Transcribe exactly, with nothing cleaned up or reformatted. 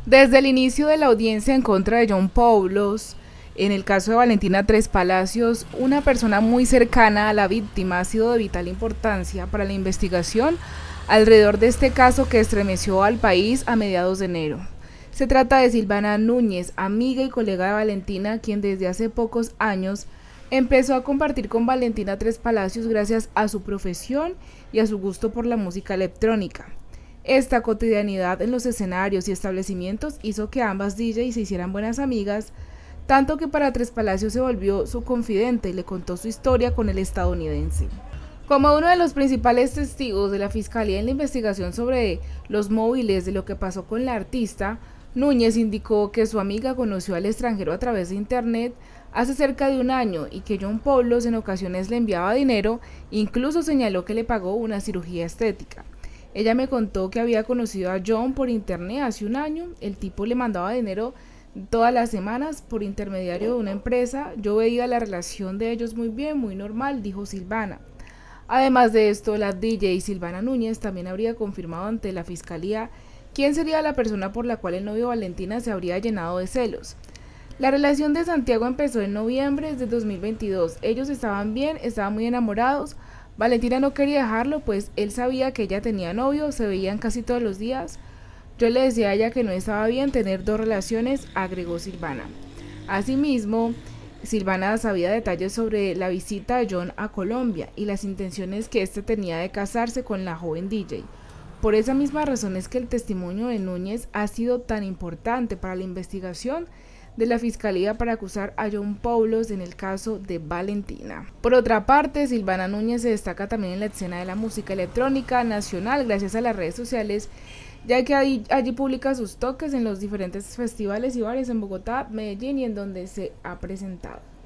Desde el inicio de la audiencia en contra de John Paulos, en el caso de Valentina Tres Palacios, una persona muy cercana a la víctima ha sido de vital importancia para la investigación alrededor de este caso que estremeció al país a mediados de enero. Se trata de Silvana Núñez, amiga y colega de Valentina, quien desde hace pocos años empezó a compartir con Valentina Tres Palacios gracias a su profesión y a su gusto por la música electrónica. Esta cotidianidad en los escenarios y establecimientos hizo que ambas D Js se hicieran buenas amigas, tanto que para Tres Palacios se volvió su confidente y le contó su historia con el estadounidense. Como uno de los principales testigos de la Fiscalía en la investigación sobre los móviles de lo que pasó con la artista, Núñez indicó que su amiga conoció al extranjero a través de internet hace cerca de un año y que John Paulos en ocasiones le enviaba dinero, incluso señaló que le pagó una cirugía estética. Ella me contó que había conocido a John por internet hace un año, el tipo le mandaba dinero todas las semanas por intermediario de una empresa, yo veía la relación de ellos muy bien, muy normal, dijo Silvana. Además de esto, la D J Silvana Núñez también habría confirmado ante la Fiscalía quién sería la persona por la cual el novio Valentina se habría llenado de celos. La relación de Santiago empezó en noviembre de dos mil veintidós, ellos estaban bien, estaban muy enamorados. Valentina no quería dejarlo, pues él sabía que ella tenía novio, se veían casi todos los días. Yo le decía a ella que no estaba bien tener dos relaciones, agregó Silvana. Asimismo, Silvana sabía detalles sobre la visita de John a Colombia y las intenciones que éste tenía de casarse con la joven D J. Por esa misma razón es que el testimonio de Núñez ha sido tan importante para la investigación de la Fiscalía para acusar a John Paulos en el caso de Valentina. Por otra parte, Silvana Núñez se destaca también en la escena de la música electrónica nacional gracias a las redes sociales, ya que allí, allí publica sus toques en los diferentes festivales y bares en Bogotá, Medellín y en donde se ha presentado.